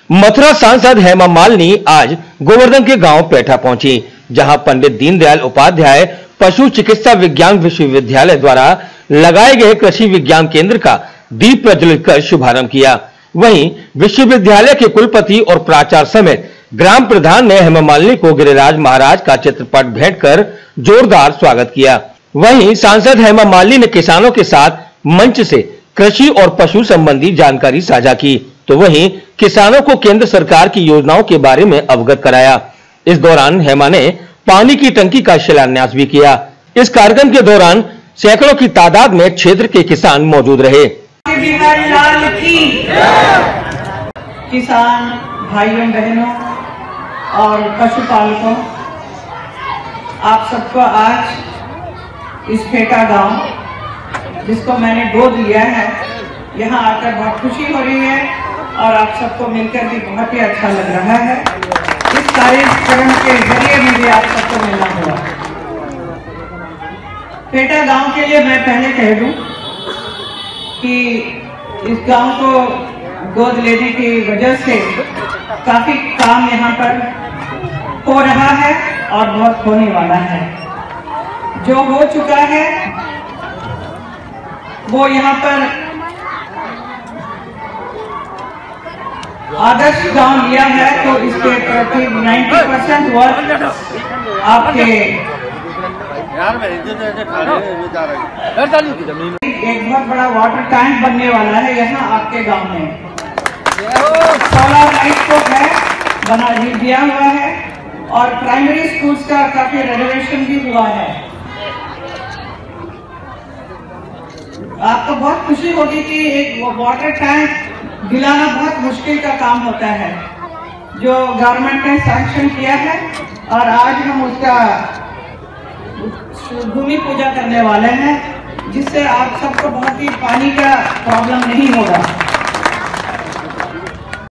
मथुरा सांसद हेमा मालिनी आज गोवर्धन के गांव पेठा पहुंची, जहां पंडित दीनदयाल उपाध्याय पशु चिकित्सा विज्ञान विश्वविद्यालय द्वारा लगाए गए कृषि विज्ञान केंद्र का दीप प्रज्वलित कर शुभारंभ किया। वहीं विश्वविद्यालय के कुलपति और प्राचार्य समेत ग्राम प्रधान ने हेमा मालिनी को गिरिराज महाराज का चित्रपट भेंट कर जोरदार स्वागत किया। वहीं सांसद हेमा मालिनी ने किसानों के साथ मंच से कृषि और पशु संबंधी जानकारी साझा की, तो वहीं किसानों को केंद्र सरकार की योजनाओं के बारे में अवगत कराया। इस दौरान हेमा ने पानी की टंकी का शिलान्यास भी किया। इस कार्यक्रम के दौरान सैकड़ों की तादाद में क्षेत्र के किसान मौजूद रहे। किसान भाइयों बहनों और पशुपालकों, आप सबको आज इस पेठा गांव जिसको मैंने गोद लिया है, यहाँ आकर बहुत खुशी हो रही है और आप सबको मिलकर भी बहुत ही अच्छा लग रहा है। इस कार्यक्रम के जरिए मुझे आप सबको मिलना हुआ। पेठा गांव के लिए मैं पहले कह दूं कि इस गांव को गोद लेने की वजह से काफी काम यहाँ पर हो रहा है और बहुत होने वाला है। जो हो चुका है वो यहाँ पर आदर्श गांव लिया है, तो इसके प्रति 90% वर्क आपके एक बहुत बड़ा वाटर टैंक बनने वाला है यहाँ आपके गांव में। सोलर लाइट को है बना दिया हुआ है और प्राइमरी स्कूल्स का काफी रेनोवेशन भी हुआ है। आपको बहुत खुशी होगी कि एक वाटर टैंक दिलाना बहुत मुश्किल का काम होता है, जो गवर्नमेंट ने सैंक्शन किया है और आज हम उसका भूमि पूजा करने वाले हैं, जिससे आप सबको बहुत ही पानी का प्रॉब्लम नहीं होगा।